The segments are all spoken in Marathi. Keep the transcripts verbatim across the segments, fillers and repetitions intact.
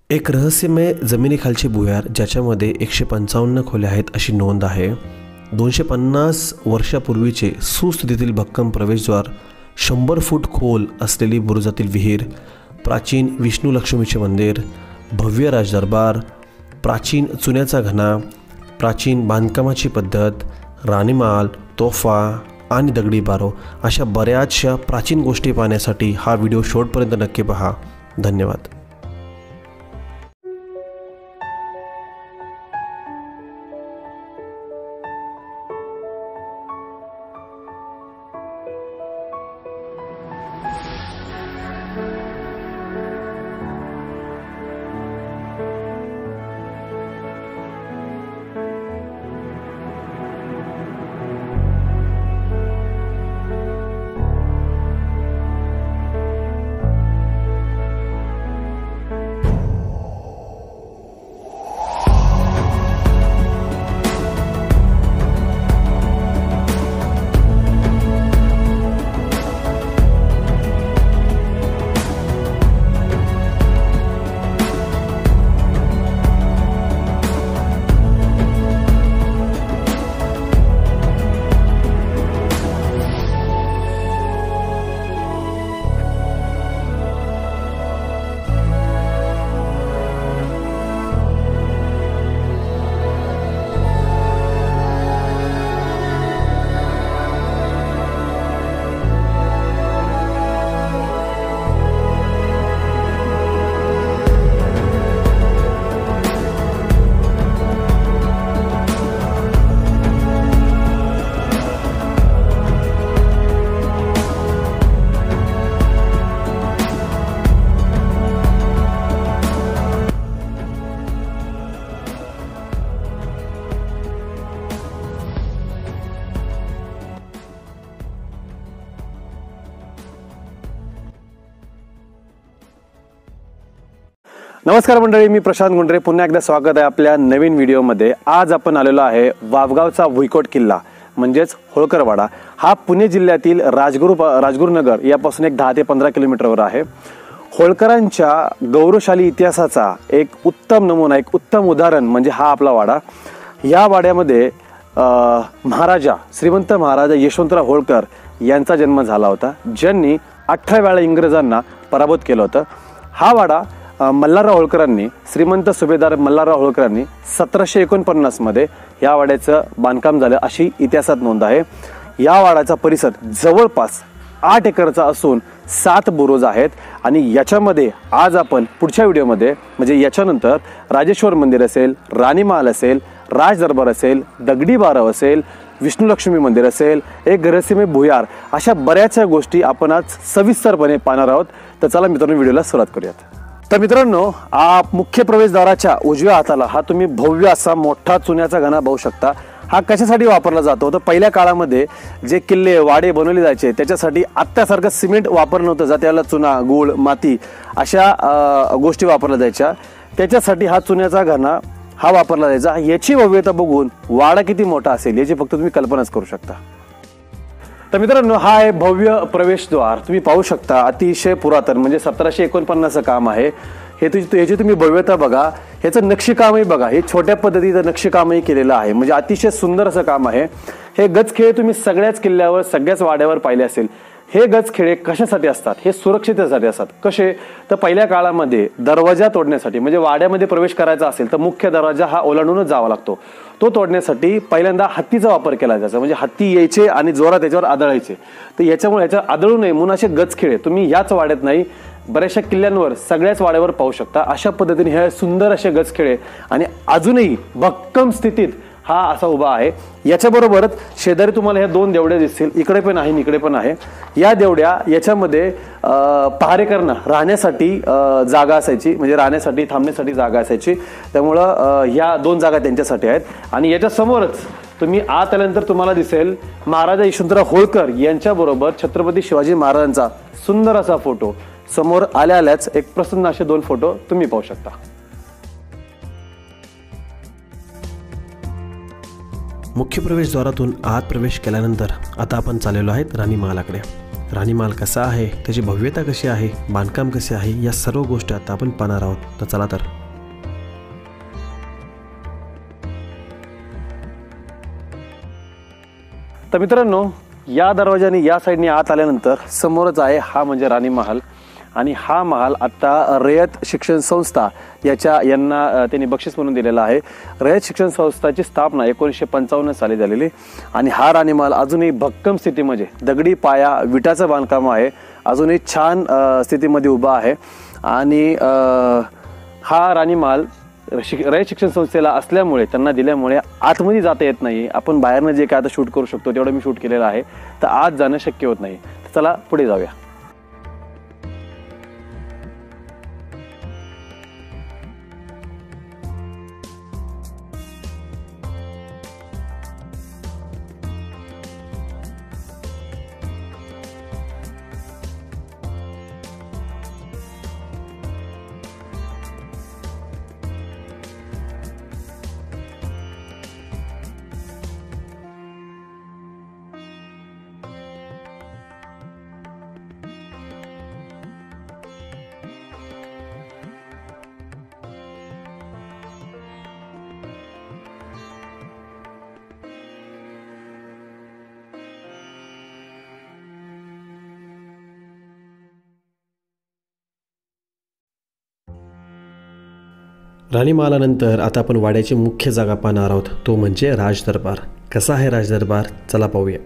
एक रहस्यमय जमिनीखालचे भुयार ज्याच्यामध्ये एकशे पंचावन्न खोल्या आहेत अशी नोंद आहे। दोनशे पन्नास वर्षापूर्वीचे सुस्थितीतील भक्कम प्रवेशद्वार, शंभर फूट खोल असलेली बुरुजातील विहीर, प्राचीन विष्णू लक्ष्मीचे मंदिर, भव्य राजदरबार, प्राचीन चुन्याचा घना, प्राचीन बांधकामाची पद्धत, राणीमाल, तोफा आणि दगडी बारो अशा बऱ्याचशा प्राचीन गोष्टी पाहण्यासाठी हा व्हिडिओ शेवटपर्यंत नक्की पहा। धन्यवाद। नमस्कार मंडळी, मी प्रशांत गुंडरे, पुन्हा एकदा स्वागत आहे आपल्या नवीन व्हिडिओमध्ये। आज आपण आलेलो आहे वावगावचा भुईकोट किल्ला म्हणजेच होळकरवाडा। हा पुणे जिल्ह्यातील राजगुरू राजगुरुनगर यापासून एक दहा ते पंधरा किलोमीटरवर आहे। होळकरांच्या गौरवशाली इतिहासाचा एक उत्तम नमुना, एक उत्तम उदाहरण म्हणजे हा आपला वाडा। या वाड्यामध्ये महाराजा श्रीमंत महाराजा यशवंतराव होळकर यांचा जन्म झाला होता, ज्यांनी अठरा वेळा इंग्रजांना पराभूत केलं होतं। हा वाडा मल्हारराव होळकरांनी, श्रीमंत सुभेदार मल्हारराव होळकरांनी सतराशे एकोणपन्नास मध्ये या वाड्याचं बांधकाम झालं अशी इतिहासात नोंद आहे। या वाड्याचा परिसर जवळपास आठ एकरचा असून सात बुरुज आहेत आणि याच्यामध्ये आज आपण पुढच्या व्हिडिओमध्ये म्हणजे याच्यानंतर राजेश्वर मंदिर असेल, राणीमहाल असेल, राजदरबार असेल, दगडी बारव असेल, विष्णू लक्ष्मी मंदिर असेल, एक रहस्यमय भुयार, अशा बऱ्याचशा गोष्टी आपण आज सविस्तरपणे पाहणार आहोत। तर चला मित्रांनो, व्हिडिओला सुरुवात करूयात। तर मित्रांनो, आ मुख्य प्रवेशद्वाराच्या उजव्या हाताला हा तुम्ही भव्य असा मोठा चुन्याचा घना पाहू शकता। हा कशासाठी वापरला जातो तर पहिल्या काळामध्ये जे किल्ले वाडे बनवले जायचे त्याच्यासाठी आत्तासारखं सिमेंट वापरलं नव्हतं, जा त्याला चुना, गूळ, माती अशा गोष्टी वापरल्या जायच्या। त्याच्यासाठी हा चुन्याचा घना हा वापरला जायचा। याची भव्यता बघून वाडा किती मोठा असेल याची फक्त तुम्ही कल्पनाच करू शकता। तर मित्रांनो, हा आहे भव्य प्रवेशद्वार, तुम्ही पाहू शकता, अतिशय पुरातन म्हणजे सतराशे एकोणपन्नासचं काम आहे हे। याची तुम्ही भव्यता बघा, ह्याचं नक्षीकामही बघा, हे छोट्या पद्धतीचं नक्षीकामही केलेलं आहे, म्हणजे अतिशय सुंदर असं काम आहे। हे गजखेळे तुम्ही सगळ्याच किल्ल्यावर, सगळ्याच वाड्यावर पाहिले असेल। हे गजखेळे कशासाठी असतात? हे सुरक्षिततेसाठी असतात। कसे तर पहिल्या काळामध्ये दरवाजा तोडण्यासाठी, म्हणजे वाड्यामध्ये प्रवेश करायचा असेल तर मुख्य दरवाजा हा ओलांडूनच जावा लागतो, तो तोडण्यासाठी पहिल्यांदा हत्तीचा वापर केला जायचा, म्हणजे हत्ती यायचे आणि जोरात त्याच्यावर आदळायचे। तर याच्यामुळे याच्यावर आदळू नये म्हणून असे गजखेळे तुम्ही याच वाड्यात नाही बऱ्याचशा किल्ल्यांवर, सगळ्याच वाड्यावर पाहू शकता। अशा पद्धतीने हे सुंदर असे गजखेळे आणि अजूनही भक्कम स्थितीत हा असा उभा आहे। याच्याबरोबरच शेजारी तुम्हाला ह्या दोन देवड्या दिसतील, इकडे पण आहे, इकडे पण आहे। या देवड्या याच्यामध्ये पहारेकरांना राहण्यासाठी जागा असायची, म्हणजे राहण्यासाठी थांबण्यासाठी जागा असायची, त्यामुळं ह्या दोन जागा त्यांच्यासाठी आहेत। आणि याच्या समोरच तुम्ही आत आल्यानंतर तुम्हाला दिसेल महाराजा यशवंतराव होळकर यांच्याबरोबर छत्रपती शिवाजी महाराजांचा सुंदर असा फोटो समोर आल्या आल्याच एक प्रसन्न असे दोन फोटो तुम्ही पाहू शकता। मुख्य प्रवेशद्वारातून आत प्रवेश केल्यानंतर आता आपण चाललेलो आहेत राणीमहालाकडे। राणीमहाल कसा आहे, त्याची भव्यता कशी आहे, बांधकाम कसे आहे, या सर्व गोष्टी आता आपण पाहणार आहोत। तर चला तर तर मित्रांनो, या दरवाजाने या साईडने आत आल्यानंतर समोरच आहे हा म्हणजे राणी महाल. आणि हा महाल आता रयत शिक्षण संस्था याच्या यांना त्यांनी बक्षीस म्हणून दिलेला आहे. रयत शिक्षण संस्थाची स्थापना एकोणीसशे पंचावन्न साली झालेली. आणि हा राणी महाल अजूनही भक्कम स्थितीमध्ये, दगडी पाया विटाचं बांधकाम आहे, अजूनही छान स्थितीमध्ये उभा आहे. आणि हा राणी महाल शिक रयत शिक्षण संस्थेला असल्यामुळे, त्यांना दिल्यामुळे आतमध्ये जाता येत नाही. आपण बाहेरनं जे काय आता शूट करू शकतो तेवढं मी शूट केलेलं आहे, तर आत जाणं शक्य होत नाही. तर चला पुढे जाऊया. राणी महालानंतर आता आपण वाड्याची मुख्य जागा पाहणार आहोत, तो म्हणजे राजदरबार. कसा आहे राजदरबार, चला पाहूया.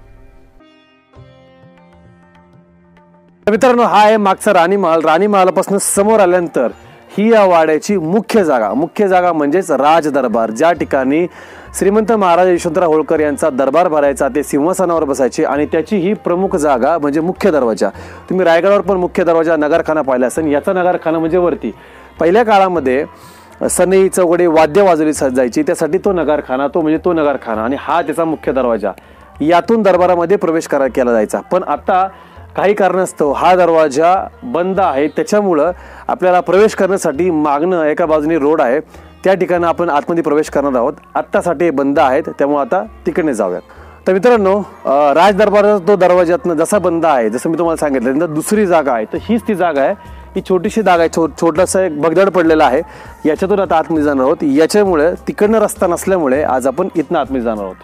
मित्रांनो, हा आहे मागचा राणी महाल. राणी महालापासून समोर आल्यानंतर ही या वाड्याची मुख्य जागा मुख्य जागा म्हणजेच राजदरबार, ज्या ठिकाणी श्रीमंत महाराज यशवंतराव होळकर यांचा दरबार भरायचा, ते सिंहासनावर बसायचे. आणि त्याची ही प्रमुख जागा म्हणजे मुख्य दरवाजा. तुम्ही रायगडावर पण मुख्य दरवाजा नगरखाना पाहिला असेल. याचा नगरखाना म्हणजे वरती. पहिल्या काळामध्ये सनई चौघडे वाद्य वाजवली जायची, त्यासाठी तो नगरखाना, तो म्हणजे तो नगरखाना. आणि हा त्याचा मुख्य दरवाजा. यातून दरबारामध्ये प्रवेश करा केला जायचा. पण आता काही कारणास्तव हा दरवाजा बंद आहे. त्याच्यामुळं आपल्याला प्रवेश करण्यासाठी मागणं एका बाजूने रोड आहे, त्या ठिकाणी आपण आतमध्ये प्रवेश करणार आहोत. आत्तासाठी बंद आहेत, त्यामुळे आता तिकडे जाऊयात. तर मित्रांनो, राजदरबाराचा तो दरवाजातनं जसा बंद आहे, जसं मी तुम्हाला सांगितलं, तर दुसरी जागा आहे. तर हीच ती जागा आहे. ही छोटीशी जागा आहे, छो छोटासा एक भगदड पडलेला आहे. याच्यातून आता आतमध्ये जाणार आहोत. याच्यामुळे तिकडनं रस्ता नसल्यामुळे आज आपण इथनं आतमध्ये जाणार आहोत.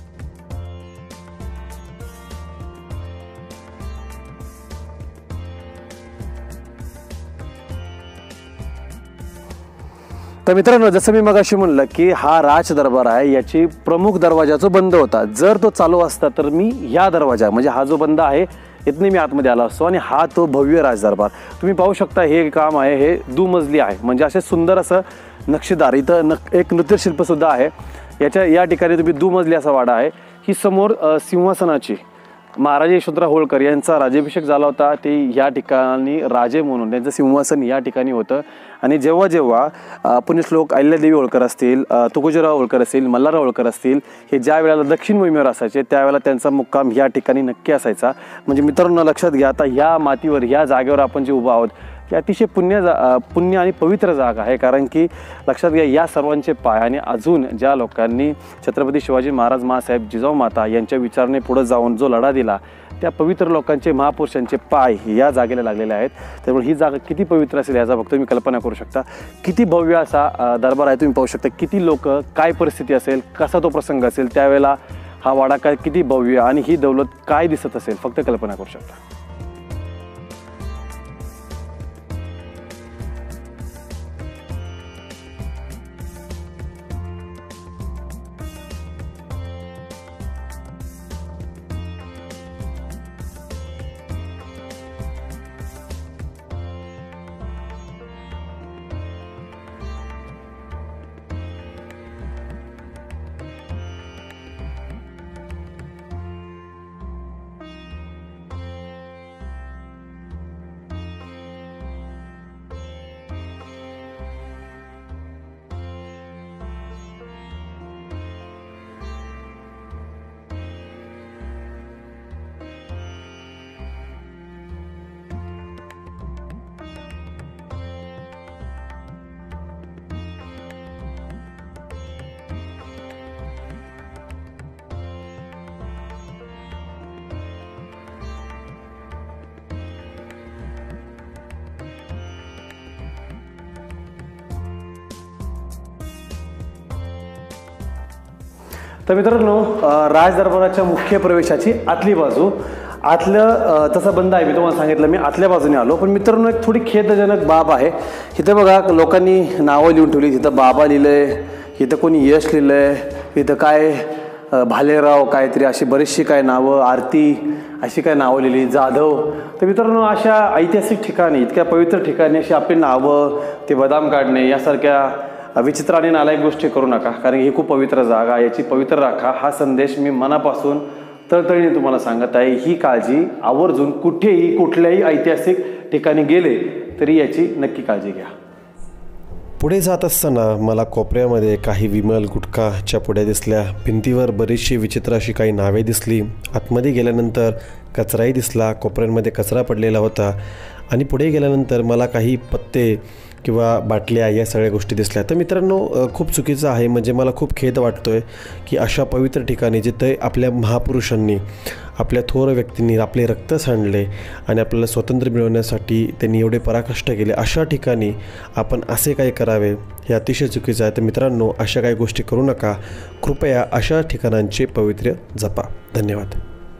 तर मित्रांनो, जसं मी मगाशी म्हणलं की हा राज दरबार आहे, याची प्रमुख दरवाजा जो बंद होता, जर तो चालू असता तर मी ह्या दरवाजा म्हणजे हा जो बंद आहे इथने मी आतमध्ये आलो असतो. आणि हा तो भव्य राजदरबार तुम्ही पाहू शकता. हे काम आहे, हे दुमजली आहे, म्हणजे असे सुंदर असं नक्षीदार. इथं न एक नृत्यशिल्प सुद्धा आहे. याच्या या ठिकाणी तुम्ही दुमजली असा वाडा आहे. ही समोर सिंहासनाची महाराज यशवंतराव होळकर यांचा राज्याभिषेक झाला होता. ते या ठिकाणी राजे म्हणून त्यांचं सिंहासन या ठिकाणी होतं. आणि जेव्हा जेव्हा पुण्यश्लोक अहिल्यादेवी होळकर असतील, तुकोजीराव होळकर असतील, मल्हारराव होळकर असतील, हे ज्या वेळेला दक्षिण मोहिमेवर असायचे त्यावेळेला त्यांचा मुक्काम या ठिकाणी नक्की असायचा. म्हणजे मित्रांनो, लक्षात घ्या, आता ह्या मातीवर, ह्या जागेवर आपण जे उभा आहोत, ही अतिशय पुण्य जा पुण्य आणि पवित्र जागा आहे. कारण की लक्षात घ्या, या सर्वांचे पाय आणि अजून ज्या लोकांनी छत्रपती शिवाजी महाराज, मासाहेब जिजाऊ माता यांच्या विचाराने पुढे जाऊन जो लढा दिला, त्या पवित्र लोकांचे, महापुरुषांचे पाय या जागेला लागलेले आहेत. त्यामुळे ही जागा किती पवित्र असेल याचा फक्त तुम्ही कल्पना करू शकता. किती भव्य असा दरबार आहे, तुम्ही पाहू शकता. किती लोक, काय परिस्थिती असेल, कसा तो प्रसंग असेल, त्यावेळेला हा वाडा काय किती भव्य आणि ही दौलत काय दिसत असेल, फक्त कल्पना करू शकता. तर मित्रांनो राज दरबाराच्या मुख्य प्रवेशाची आतली बाजू आतलं तसं बंद आहे. मी तुम्हाला सांगितलं मी आतल्या बाजूने आलो. पण मित्रांनो एक थोडी खेदजनक बाब आहे. इथं बघा लोकांनी नावं लिहून ठेवली. तिथं बाबा लिहिलंय, इथं कोणी यश लिहिलंय, इथं काय भालेराव काहीतरी अशी बरीचशी काय नावं, आरती अशी काय नावं लिहिली, जाधव. तर मित्रांनो अशा ऐतिहासिक ठिकाणी इतक्या पवित्र ठिकाणी अशी आपली नावं, ते बदाम काढणे यासारख्या विचित्र आणि नालायक गोष्टी करू नका. कारण ही खूप पवित्र जागा, याची पवित्र राखा हा संदेश मी मनापासून तळतळीने तुम्हाला सांगत आहे. ही काळजी आवर्जून कुठेही कुठल्याही ऐतिहासिक ठिकाणी गेले तरी याची नक्की काळजी घ्या. पुढे जात असताना मला कोपऱ्यामध्ये काही विमल गुटखाच्या पुढ्या दिसल्या. भिंतीवर बरीचशी विचित्र अशी काही नावे दिसली. आतमध्ये गेल्यानंतर कचराही दिसला. कोपऱ्यांमध्ये कचरा पडलेला होता. आणि पुढे गेल्यानंतर मला काही पत्ते किंवा बाटल्या या सगळ्या गोष्टी दिसल्या. तर मित्रांनो खूप चुकीचं आहे. म्हणजे मला खूप खेद वाटतो आहे की अशा पवित्र ठिकाणी जिथे आपल्या महापुरुषांनी, आपल्या थोर व्यक्तींनी आपले रक्त सांडले आणि आपल्याला स्वातंत्र्य मिळवण्यासाठी त्यांनी एवढे पराकष्ट केले, अशा ठिकाणी आपण असे काय करावे हे अतिशय चुकीचं आहे. तर मित्रांनो अशा काही गोष्टी करू नका. कृपया अशा ठिकाणांचे पवित्र्य जपा. धन्यवाद.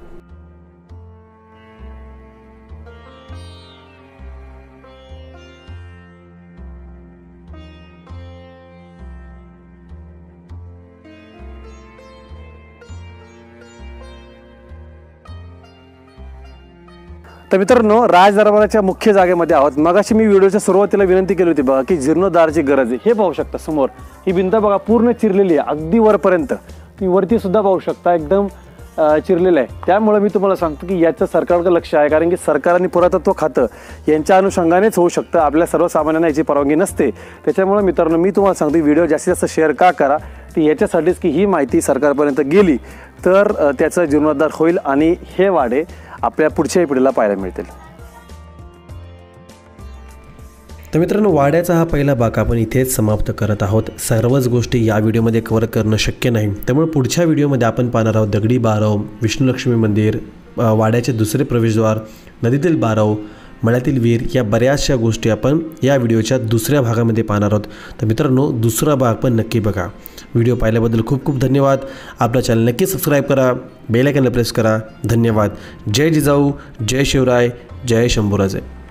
तर मित्रांनो राज दरबाराच्या मुख्य जागेमध्ये आहोत. मगाशी मी व्हिडिओच्या सुरुवातीला विनंती केली होती बघा की जीर्णोद्धाराची गरज आहे. हे पाहू शकता समोर ही भिंत बघा पूर्ण चिरलेली आहे अगदी वरपर्यंत. तुम्ही वरती सुद्धा पाहू शकता एकदम चिरलेलं आहे. त्यामुळे मी तुम्हाला सांगतो की याचं सरकारकडे लक्ष आहे. कारण की सरकार आणि पुरातत्व खातं यांच्या अनुषंगानेच होऊ शकतं. आपल्या सर्वसामान्यांना याची परवानगी नसते. त्याच्यामुळे मित्रांनो मी तुम्हाला सांगतो व्हिडिओ जास्तीत जास्त शेअर का करा ती याच्यासाठीच की ही माहिती सरकारपर्यंत गेली तर त्याचा जीर्णोद्धार होईल आणि हे वाडे आपल्या पुढच्या पिढीला पाहायला मिळतील. तर मित्रांनो वाड्याचा हा पहिला भाग आपण इथेच समाप्त करत आहोत. सर्वच गोष्टी या व्हिडिओमध्ये कव्हर करणं शक्य नाही. त्यामुळे पुढच्या व्हिडिओमध्ये आपण पाहणार आहोत दगडी बारव, विष्णुलक्ष्मी मंदिर, वाड्याचे दुसरे प्रवेशद्वार, नदीतील बारव, मळ्यातील विहीर या बऱ्याचशा गोष्टी आपण या व्हिडिओच्या दुसऱ्या भागामध्ये पाहणार आहोत. तर मित्रांनो दुसरा भाग पण नक्की बघा. व्हिडिओ पाहिल्याबद्दल खूप खूप धन्यवाद. आपलं चॅनल नक्की सबस्क्राईब करा, बेल आयकॉनला प्रेस करा. धन्यवाद. जय जिजाऊ, जय शिवराय, जय शंभूराजे.